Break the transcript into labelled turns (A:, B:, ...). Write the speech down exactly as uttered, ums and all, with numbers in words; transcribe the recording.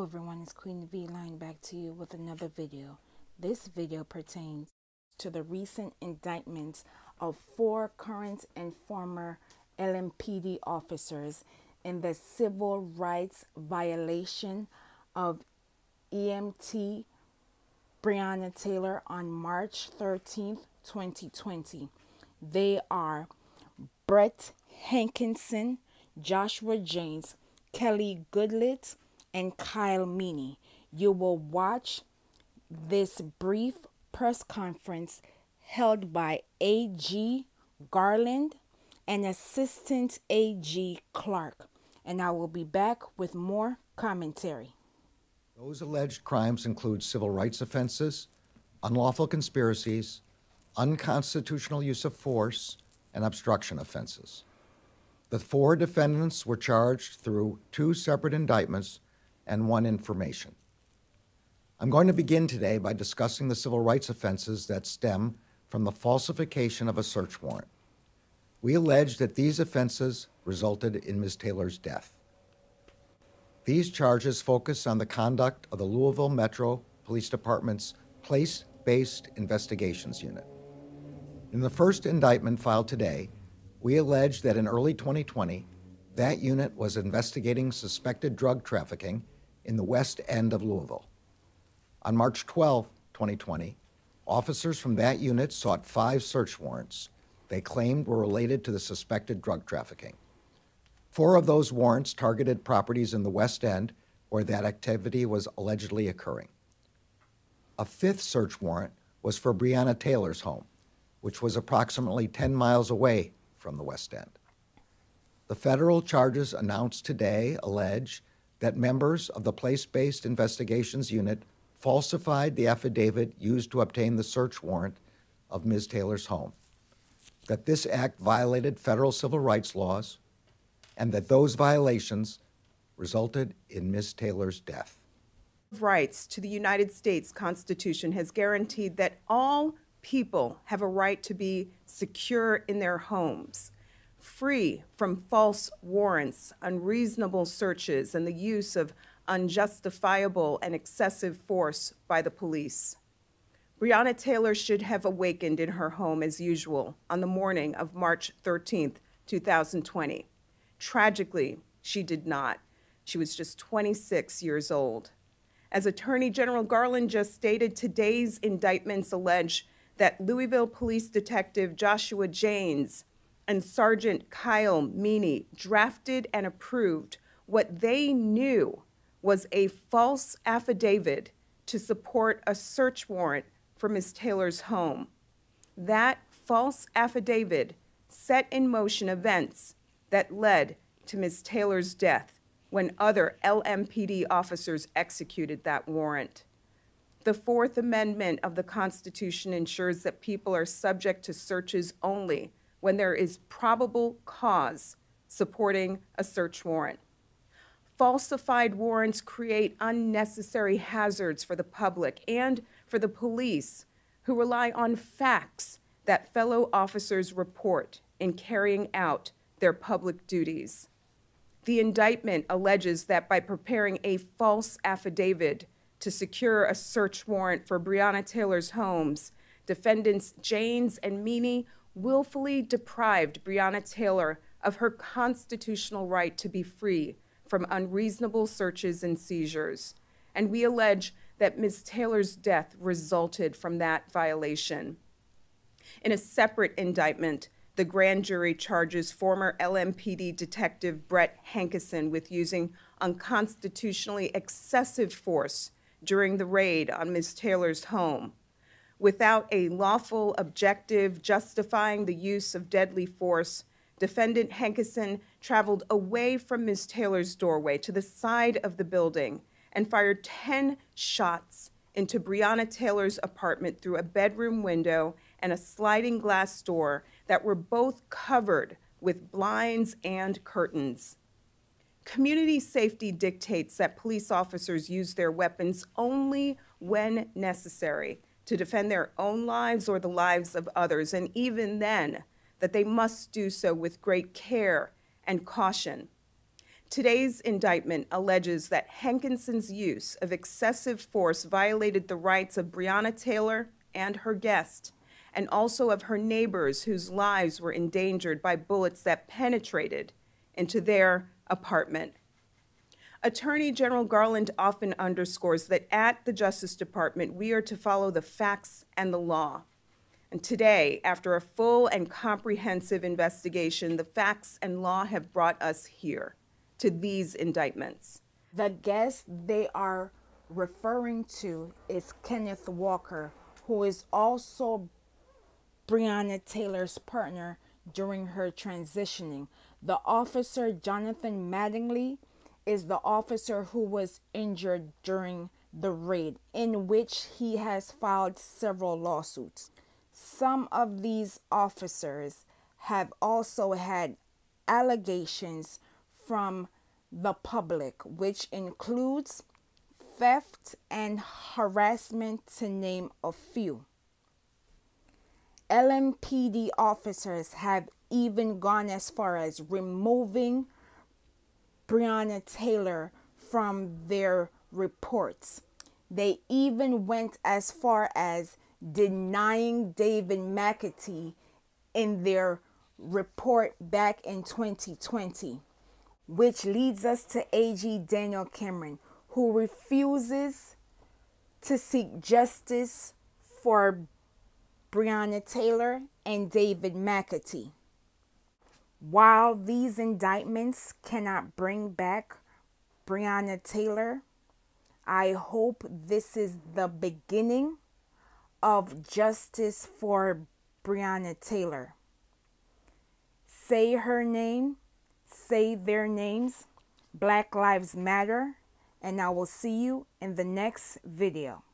A: everyone, it's Queen V Line back to you with another video. This video pertains to the recent indictments of four current and former L M P D officers in the civil rights violation of E M T Breonna Taylor on March thirteenth, twenty twenty. They are Brett Hankison, Joshua Jaynes, Kelly Goodlett, and Kyle Meany. You will watch this brief press conference held by A G Garland and Assistant A G Clark, and I will be back with more commentary.
B: Those alleged crimes include civil rights offenses, unlawful conspiracies, unconstitutional use of force, and obstruction offenses. The four defendants were charged through two separate indictments and one information. I'm going to begin today by discussing the civil rights offenses that stem from the falsification of a search warrant. We allege that these offenses resulted in Miz Taylor's death. These charges focus on the conduct of the Louisville Metro Police Department's Place-Based Investigations Unit. In the first indictment filed today, we allege that in early twenty twenty, that unit was investigating suspected drug trafficking in the west end of Louisville. On March twelfth, twenty twenty, officers from that unit sought five search warrants they claimed were related to the suspected drug trafficking. Four of those warrants targeted properties in the west end where that activity was allegedly occurring. A fifth search warrant was for Breonna Taylor's home, which was approximately ten miles away from the west end. The federal charges announced today allege that members of the Place-Based Investigations Unit falsified the affidavit used to obtain the search warrant of Miz Taylor's home, that this act violated federal civil rights laws, and that those violations resulted in Miz Taylor's death.
C: Rights to the United States Constitution has guaranteed that all people have a right to be secure in their homes, free from false warrants, unreasonable searches, and the use of unjustifiable and excessive force by the police. Breonna Taylor should have awakened in her home as usual on the morning of March thirteenth, two thousand twenty. Tragically, she did not. She was just twenty-six years old. As Attorney General Garland just stated, today's indictments allege that Louisville Police Detective Joshua Jaynes and Sergeant Kyle Meany drafted and approved what they knew was a false affidavit to support a search warrant for Miz Taylor's home. That false affidavit set in motion events that led to Miz Taylor's death when other L M P D officers executed that warrant. The Fourth Amendment of the Constitution ensures that people are subject to searches only when there is probable cause supporting a search warrant. Falsified warrants create unnecessary hazards for the public and for the police, who rely on facts that fellow officers report in carrying out their public duties. The indictment alleges that by preparing a false affidavit to secure a search warrant for Breonna Taylor's homes, defendants Jaynes and Meany willfully deprived Breonna Taylor of her constitutional right to be free from unreasonable searches and seizures. And we allege that Miz Taylor's death resulted from that violation. In a separate indictment, the grand jury charges former L M P D Detective Brett Hankison with using unconstitutionally excessive force during the raid on Miz Taylor's home. Without a lawful objective justifying the use of deadly force, defendant Hankison traveled away from Miz Taylor's doorway to the side of the building and fired ten shots into Breonna Taylor's apartment through a bedroom window and a sliding glass door that were both covered with blinds and curtains. Community safety dictates that police officers use their weapons only when necessary to defend their own lives or the lives of others, and even then, that they must do so with great care and caution. Today's indictment alleges that Hankison's use of excessive force violated the rights of Breonna Taylor and her guest, and also of her neighbors whose lives were endangered by bullets that penetrated into their apartment. Attorney General Garland often underscores that at the Justice Department, we are to follow the facts and the law. And today, after a full and comprehensive investigation, the facts and law have brought us here to these indictments.
A: The guest they are referring to is Kenneth Walker, who is also Breonna Taylor's partner during her transitioning. The officer, Jonathan Mattingly, is the officer who was injured during the raid, in which he has filed several lawsuits. Some of these officers have also had allegations from the public, which includes theft and harassment, to name a few. L M P D officers have even gone as far as removing Breonna Taylor from their reports. They even went as far as denying David McAtee in their report back in twenty twenty, which leads us to A G Daniel Cameron, who refuses to seek justice for Breonna Taylor and David McAtee. While these indictments cannot bring back Breonna Taylor, I hope this is the beginning of justice for Breonna Taylor. Say her name, say their names. Black Lives Matter, and I will see you in the next video.